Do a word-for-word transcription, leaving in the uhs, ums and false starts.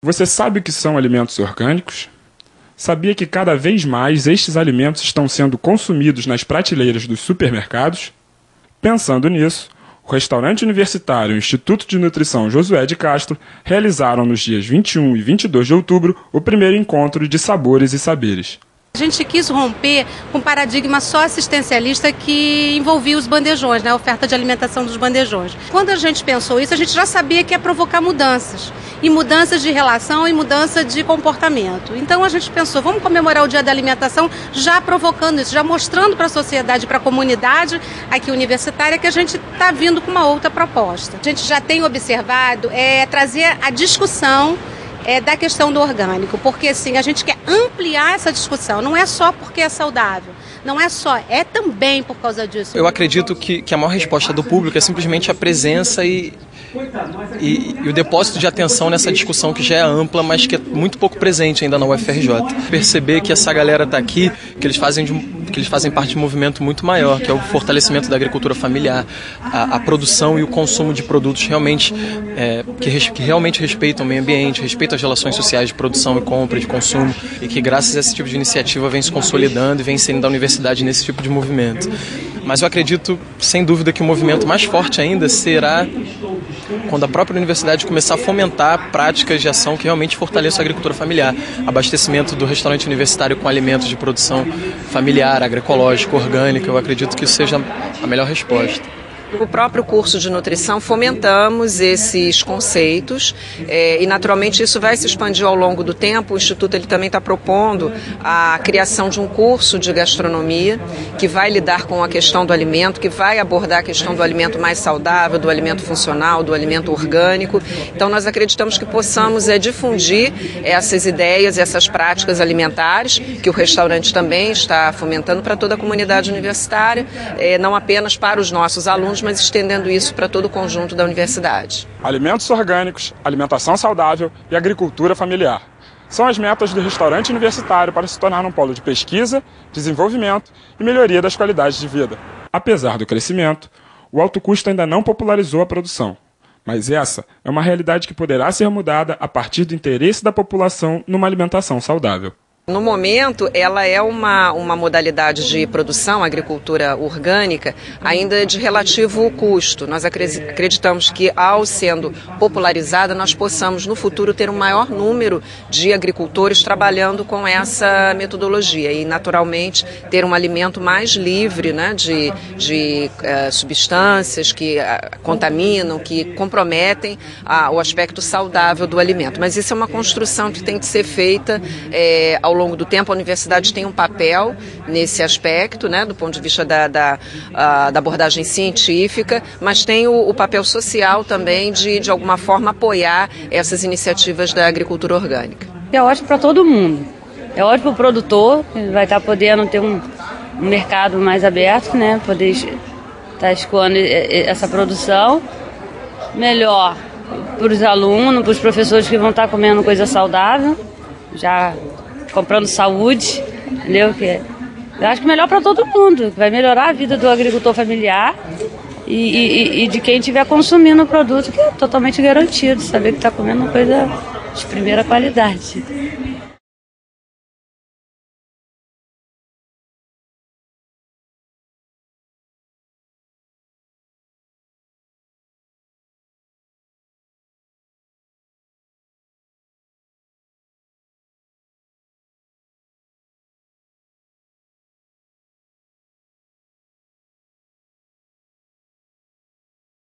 Você sabe o que são alimentos orgânicos? Sabia que cada vez mais estes alimentos estão sendo consumidos nas prateleiras dos supermercados? Pensando nisso, o restaurante universitário e o Instituto de Nutrição Josué de Castro realizaram nos dias vinte e um e vinte e dois de outubro o primeiro encontro de Sabores e Saberes. A gente quis romper com um paradigma só assistencialista que envolvia os bandejões, né, a oferta de alimentação dos bandejões. Quando a gente pensou isso, a gente já sabia que ia provocar mudanças. E mudanças de relação e mudança de comportamento. Então a gente pensou, vamos comemorar o Dia da Alimentação já provocando isso, já mostrando para a sociedade, para a comunidade aqui universitária que a gente está vindo com uma outra proposta. A gente já tem observado é, trazer a discussão É, da questão do orgânico, porque assim, a gente quer ampliar essa discussão, não é só porque é saudável, não é só, é também por causa disso. Eu acredito que, que a maior resposta do público é simplesmente a presença e, e, e o depósito de atenção nessa discussão que já é ampla, mas que é muito pouco presente ainda na U F R J. Perceber que essa galera está aqui, que eles fazem de um que eles fazem parte de um movimento muito maior, que é o fortalecimento da agricultura familiar, a, a produção e o consumo de produtos realmente, é, que, res, que realmente respeitam o meio ambiente, respeitam as relações sociais de produção e compra, de consumo, e que graças a esse tipo de iniciativa vem se consolidando e vem saindo da universidade nesse tipo de movimento. Mas eu acredito, sem dúvida, que o movimento mais forte ainda será quando a própria universidade começar a fomentar práticas de ação que realmente fortaleçam a agricultura familiar. Abastecimento do restaurante universitário com alimentos de produção familiar, agroecológica, orgânica, eu acredito que isso seja a melhor resposta. O próprio curso de nutrição fomentamos esses conceitos é, e naturalmente isso vai se expandir ao longo do tempo. O Instituto ele também está propondo a criação de um curso de gastronomia que vai lidar com a questão do alimento, que vai abordar a questão do alimento mais saudável, do alimento funcional, do alimento orgânico. Então nós acreditamos que possamos é, difundir essas ideias, essas práticas alimentares que o restaurante também está fomentando para toda a comunidade universitária, é, não apenas para os nossos alunos, mas estendendo isso para todo o conjunto da universidade. Alimentos orgânicos, alimentação saudável e agricultura familiar. São as metas do restaurante universitário para se tornar um polo de pesquisa, desenvolvimento e melhoria das qualidades de vida. Apesar do crescimento, o alto custo ainda não popularizou a produção. Mas essa é uma realidade que poderá ser mudada a partir do interesse da população numa alimentação saudável. No momento, ela é uma, uma modalidade de produção, agricultura orgânica, ainda de relativo custo. Nós acreditamos que, ao sendo popularizada, nós possamos, no futuro, ter um maior número de agricultores trabalhando com essa metodologia e, naturalmente, ter um alimento mais livre, né, de, de uh, substâncias que uh, contaminam, que comprometem uh, o aspecto saudável do alimento. Mas isso é uma construção que tem que ser feita eh, ao Ao longo do tempo. A universidade tem um papel nesse aspecto, né, do ponto de vista da, da, uh, da abordagem científica, mas tem o, o papel social também de, de alguma forma, apoiar essas iniciativas da agricultura orgânica. É ótimo para todo mundo. É ótimo para o produtor, ele vai estar podendo ter um, um mercado mais aberto, né, poder estar escoando essa produção. Melhor para os alunos, para os professores que vão estar comendo coisa saudável, já comprando saúde, entendeu? Que eu acho que melhor para todo mundo, vai melhorar a vida do agricultor familiar e, e, e de quem estiver consumindo o produto, que é totalmente garantido, saber que está comendo uma coisa de primeira qualidade.